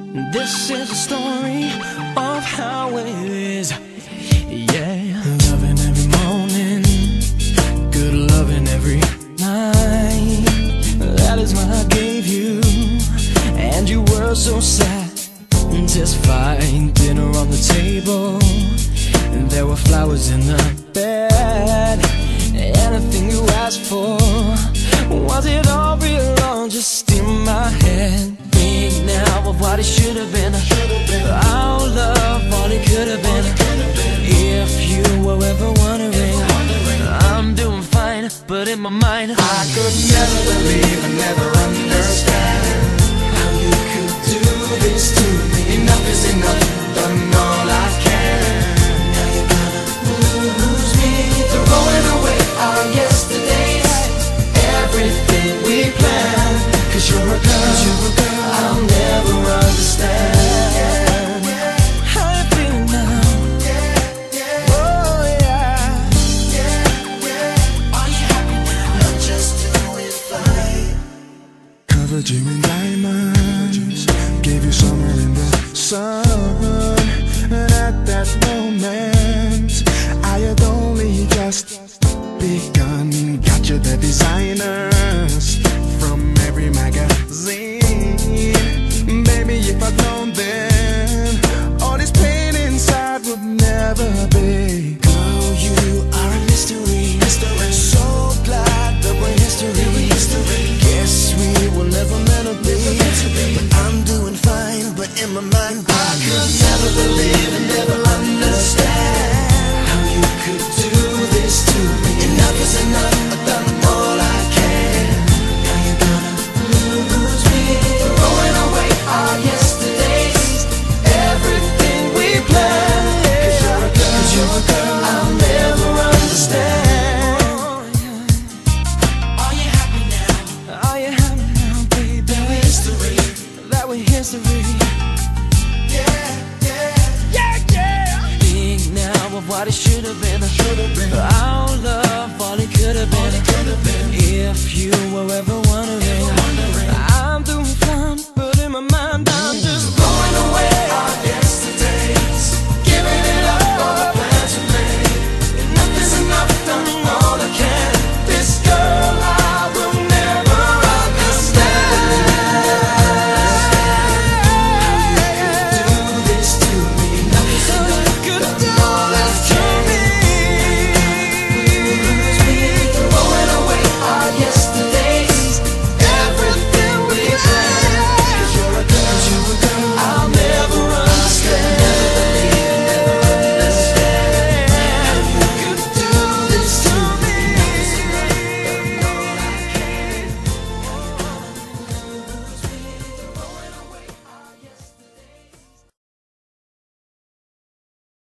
This is a story of how it is. Yeah, loving every morning, good loving every night. That is what I gave you, and you were so satisfied. Dinner on the table, and there were flowers in the bed. Anything you asked for, was it all real or just in my head? Think now of what it should have been. Our love, all it could have been. If you were ever wondering, I'm doing fine, but in my mind I could never believe and never understand how you could do this to me. Enough is enough, done all I can. Now you're gonna lose me, throwing away our yesterdays, everything we planned. Cause you're a girl I'll never understand. How you feel now? Oh yeah. Are you happy now? I'm just doing fine. Covered you in diamonds, gave you summer in the sun. And at that moment, I had only just begun. Got you the designers from every magazine. Baby, if I'd known then, all this pain inside would never be. Girl, you are a mystery. So glad that we're history. Guess we were never meant to be. But I'm doing fine, but in my mind I could never believe and never understand how you could do this to me. Enough is enough, I've done all I can. Now you're gonna lose me, throwing away our yesterdays, everything we planned. Cause you're a girl I'll never understand. Are you happy now? Are you happy now, baby? That we're history. That we're history. Yeah. Think now of what it should have been. Our love, all it could have been. If you